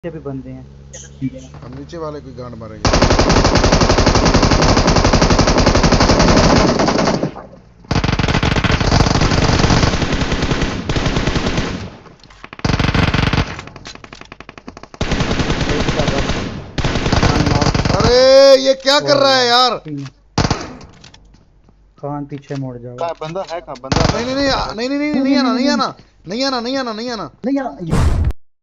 भी बंदे हैं। हम नीचे वाले की गांड मारेंगे। अरे ये क्या कर रहा है यार? कान पीछे मुड़ जाओ। बंदा है कहाँ? बंदा नहीं नहीं नहीं नहीं नहीं नहीं आना नहीं आना नहीं आना नहीं आना नहीं आना नहीं यार,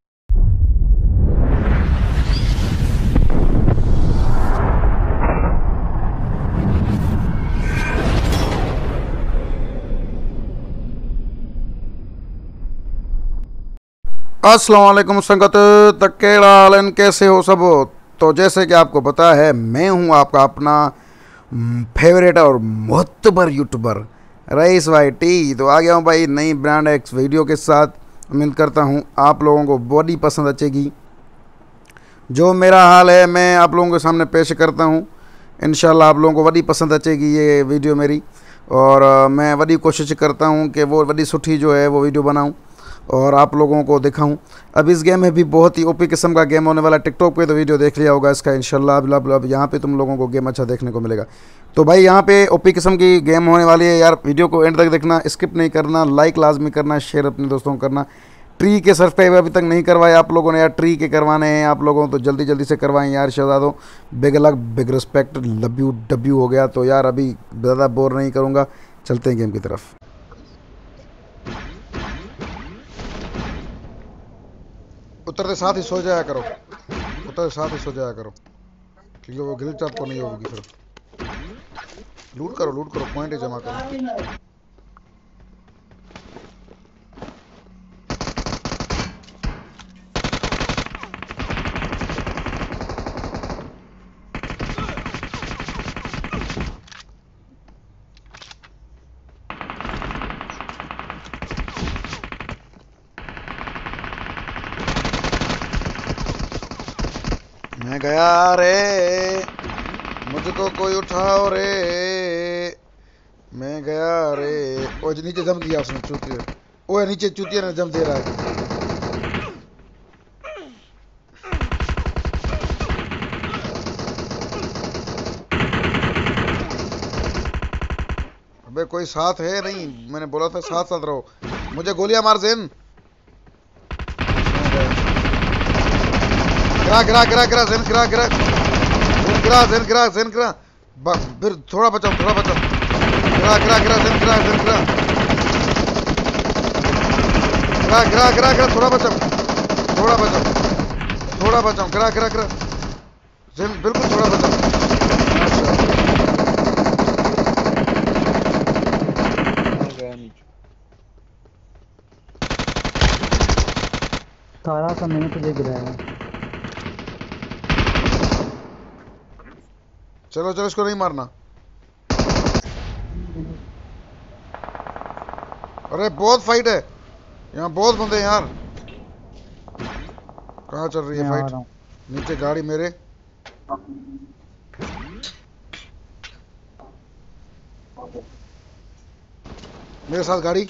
अस्सलाम वालेकुम संगत तकेड़ा आलन, कैसे हो सब? तो जैसे कि आपको पता है, मैं हूं आपका अपना फेवरेट और मोहतबर यूट्यूबर रईस भाई टी। तो आ गया हूं भाई नई ब्रांड एक्स वीडियो के साथ। उम्मीद करता हूं आप लोगों को बॉडी पसंद आएगी। जो मेरा हाल है मैं आप लोगों के सामने पेश करता हूं। इंशाल्लाह आप लोगों को बड़ी पसंद आएगी ये वीडियो मेरी, और मैं बड़ी कोशिश करता हूं कि वो बड़ी सुठी जो है वो वीडियो बनाऊं और आप लोगों को दिखाऊं। अब इस गेम में भी बहुत ही ओपी किस्म का गेम होने वाला है। टिकटॉक पे तो वीडियो देख लिया होगा इसका इंशाल्लाह। अब यहाँ पे तुम लोगों को गेम अच्छा देखने को मिलेगा। तो भाई यहाँ पे ओपी किस्म की गेम होने वाली है यार। वीडियो को एंड तक देखना, स्किप नहीं करना, लाइक लाजमी करना, शेयर अपने दोस्तों को करना। ट्री के सब्सक्राइब अभी तक नहीं करवाए आप लोगों ने यार, ट्री के करवाने हैं आप लोगों, तो जल्दी जल्दी से करवाएं यार शहजादों। Big luck, big respect, love you डब्यू हो गया। तो यार अभी ज़्यादा बोर नहीं करूँगा, चलते हैं गेम की तरफ। उतरते साथ ही सो जाया करो, उतरते साथ ही सो जाया करो, क्योंकि वो ग्लिच आपको नहीं होगी। फिर लूट करो, पॉइंट जमा करो। मैं गया रे, मुझको कोई उठाओ रे, मैं गया रे। ओ नीचे जम दिया उसने चूतिया। ओए नीचे चूतिया ने जम दे रहा है। अबे कोई साथ है नहीं, मैंने बोला था साथ साथ रहो। मुझे गोलियां मार जेन। गिरा गिरा गिरा गिरा जेन, गिरा गिरा जेन, गिरा जेन, गिरा जेन, गिरा। फिर थोड़ा बचाओ, थोड़ा बचाओ। गिरा गिरा गिरा जेन, गिरा जेन, गिरा गिरा गिरा गिरा गिरा। थोड़ा बचाओ, थोड़ा बचाओ, थोड़ा बचाओ। गिरा गिरा गिरा जेन, बिल्कुल थोड़ा बचाओ। सारा सा मैंने तुझे गिराया। चलो चलो, इसको नहीं मारना। अरे बहुत फाइट है यहाँ, बहुत बंदे हैं यार। कहाँ चल रही है फाइट? नीचे गाड़ी मेरे। मेरे साथ गाड़ी।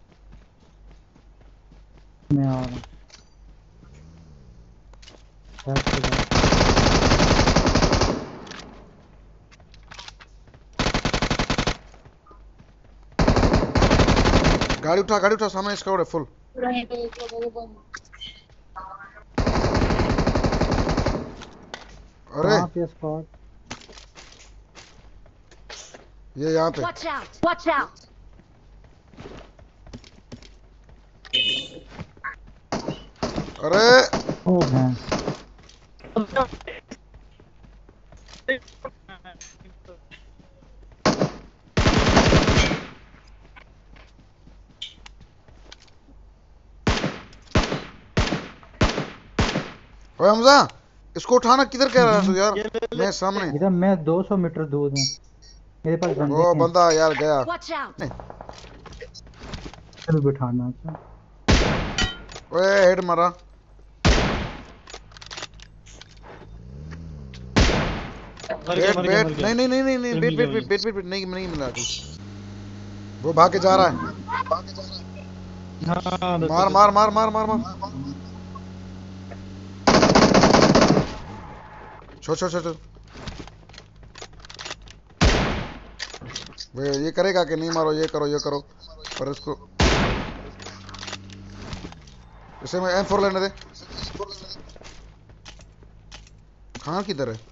मैं आ रहा हूँ। गाड़ी उठा, सामने इसका है फुल। अरे ये यहाँ पे। Watch out! अरे ओए हमजा, इसको उठाना किधर कह रहा है यार? मैं सामने। इधर मैं 200 मीटर दूर हूँ। मेरे पास बंदे ओ बंदा यार गया। चल बिठाना था। ओए हेड मारा। वेट नहीं नहीं नहीं नहीं नहीं, वेट नहीं मिला अभी। वो भाग के जा रहा है। मार मार मार मार मार मार। छोड़ छोड़ छोड़ छोड़। वे ये करेगा कि नहीं, मारो, ये करो पर इसको, इसे मैं M4 लेने दे। कहाँ किधर है?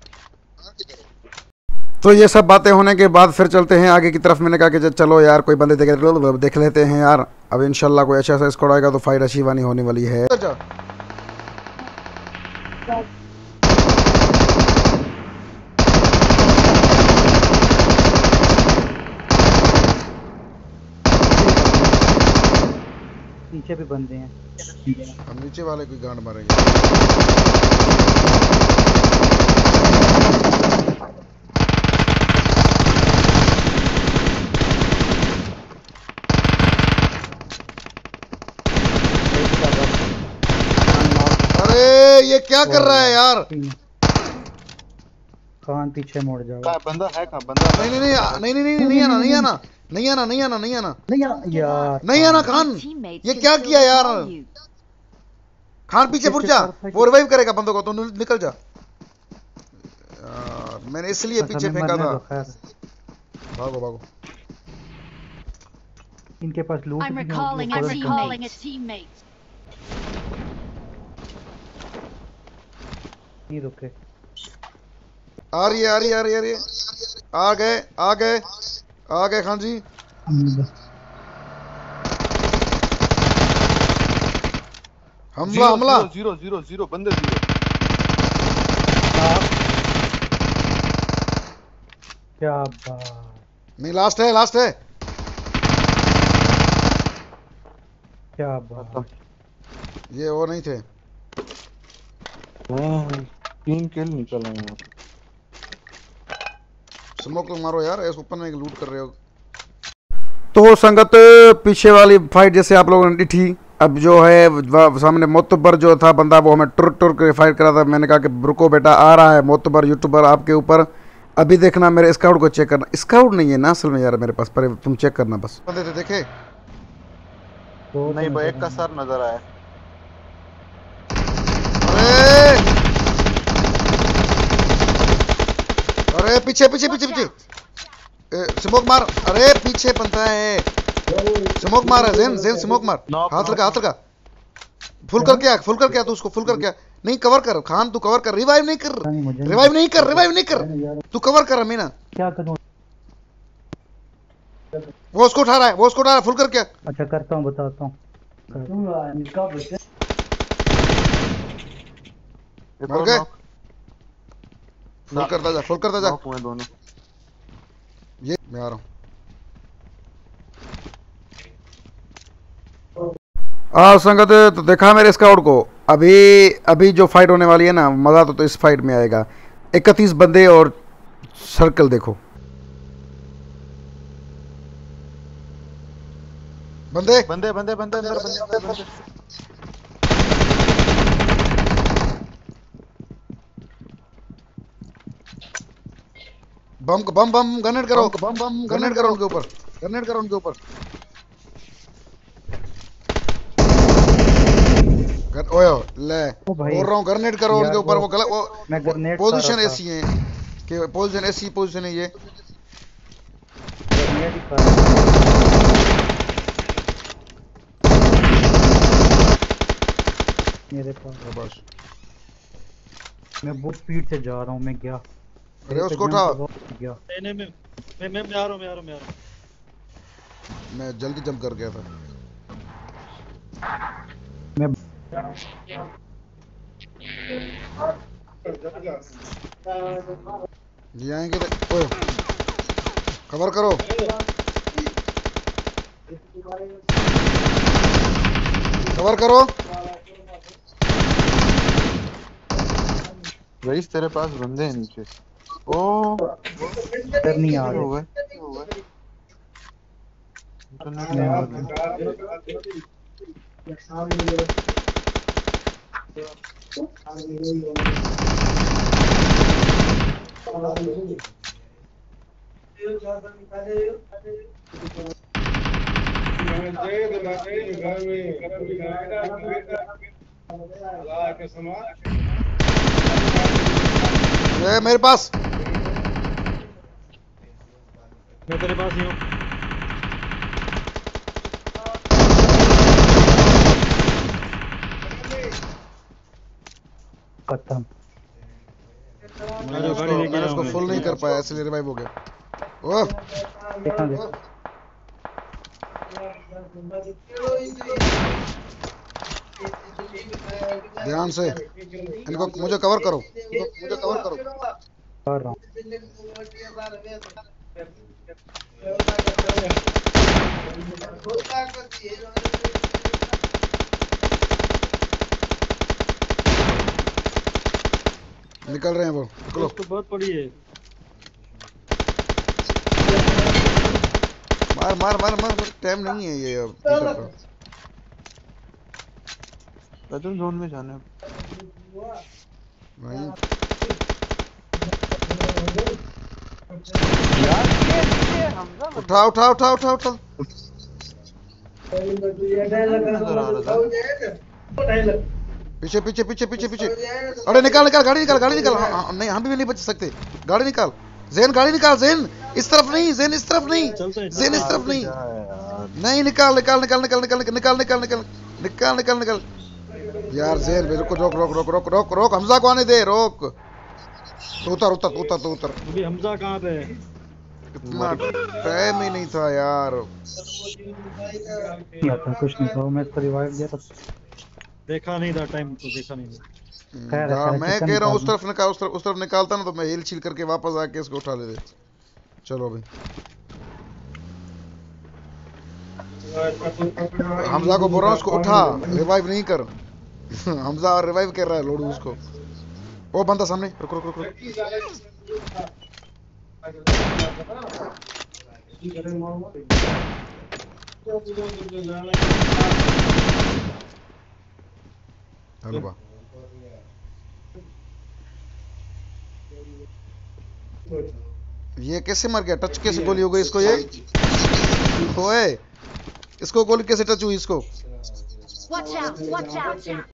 तो ये सब बातें होने के बाद फिर चलते हैं आगे की तरफ। मैंने कहा कि चलो यार कोई बंदे देख लेते हैं यार। अब इंशाल्लाह कोई अच्छा सा स्क्वाड आएगा तो फाइट अच्छी वानी होने वाली है। पीछे भी बंदे हैं। हम नीचे वाले कोई गांड मारेंगे। अरे ये क्या कर रहा है यार? कान पीछे मुड़ जाओ। कहाँ बंदा है? कहाँ बंदा? नहीं आना यार खान। ये क्या किया यार? खान पीछे मुड़ जा, वो रिवाइव करेगा बंदों को, तो निकल जा यार। मैंने इसलिए पीछे फेंका था। भागो भागो। इनके पास लूट I'm भी recalling a teammate. नहीं रुके। आ रही है। आ गए खान जी। हमला। जीरो बंदे जीरो। क्या बात। नहीं, लास्ट है। क्या बात। ये वो नहीं थे। 3 किल निकल आए हैं। स्मोक मारो यार, इस ओपन में लूट कर रहे हो। तो संगत, पीछे वाली फाइट जैसे आप लोगों ने थी, अब जो है सामने मोतबर जो था बंदा, वो हमें टुर के फाइट करा था। मैंने कहा कि रुको बेटा, आ रहा है मोतबर यूट्यूबर आपके ऊपर। अभी देखना, मेरे स्काउट को चेक करना। स्काउट नहीं है ना असल में यार मेरे पास, पर तुम चेक करना बस। बंदे थे देखे? नहीं भाई, एक का सर नजर आया। अरे पीछे स्मोक मार। अरे पीछे बनता है, स्मोक मार है। जेन स्मोक मार। हाथ लगा। फुल करके आ तू उसको, फुल करके आ। नहीं, कवर कर खान, तू कवर कर। रिवाइव नहीं कर। तू कवर कर अमीना। क्या करूं? वो उसको उठा रहा है, फुल करके आ। अच्छा करता हूँ, बताता हूँ। मर गए। फुल करता जा। दोनों। ये मैं आ रहा हूँ। संगत, तो देखा मेरे स्काउट को। अभी जो फाइट होने वाली है ना, मजा तो इस फाइट में आएगा। 31 बंदे और सर्कल देखो। बंदे अंदर। बम गनेट करो उनके ऊपर। ओयो ले, बोल रहा हूँ ग्रेनेड करो उनके ऊपर। वो गलत, वो पोजीशन ऐसी है कि पोजीशन है ये। मेरे पास मैं बहुत स्पीड से जा रहा हूँ। मैं गया। अरे उसको उठा। नहीं मैं आ रहा हूँ। मैं जल्दी जंप कर गया था। मैं ये आएंगे तो कवर करो। रईस, तेरे पास बंदे हैं नीचे। ओ नहीं आ रहे। ये मेरे पास। मैं तेरे पास ही हूँ। खत्म। जो गाड़ी लेके मैंने आया उसको हूँ फुल नहीं कर पाया इसलिए रिवाइव हो गया। ओह देखा देखा। ध्यान से इनको, मुझे कवर करो, मुझे कवर करो। कर रहा हूँ। निकल रहे हैं वो, निकलो। उसको बहुत पड़ी है। मार मार मार मार, टाइम नहीं है ये अब पीटर का। पैदल जोन में जाने। नहीं यार ये हमजा उठा उठा उठा उठा उठा। नजर आ रहा था। पीछे पीछे पीछे पीछे पीछे। अरे निकाल निकाल, गाड़ी निकाल, गाड़ी निकाल। नहीं हम भी नहीं बच सकते। गाड़ी निकाल ज़ेन, गाड़ी निकाल ज़ेन। इस तरफ नहीं ज़ेन, इस तरफ नहीं ज़ेन, इस तरफ नहीं। नहीं निकाल निकाल निकाल निकाल निकाल निकाल निकाल निकाल निकाल निकाल निकाल। यार ज़ेन रुको, रोक रोक रोक रोक रोक रोक, हमजा को आने दे, रोक। तो उतर उतर उतर तो उतर। अभी हमजा कहाँ पे है? इतना टाइम ही नहीं था यार। नहीं आता कुछ नहीं था, मैं तो रिवाइव दिया था। देखा नहीं था, टाइम तो देखा नहीं था। खैर है, मैं कह रहा हूँ उस तरफ निकाल, उस तरफ निकालता ना तो मैं हिल छिल करके वापस आके इसको उठा लेते। चलो भाई हमजा को बोल रहा हूँ उसको उठा, रिवाइव नहीं कर। हमजा और रिवाइव कर रहा है लोडू उसको। वो बंदा सामने, रुक रुक रुक रुक। हलवा ये कैसे मर गया? टच कैसे गोली हो गई इसको? ये ओए इसको गोली कैसे टच हुई इसको? Watch out! Watch out!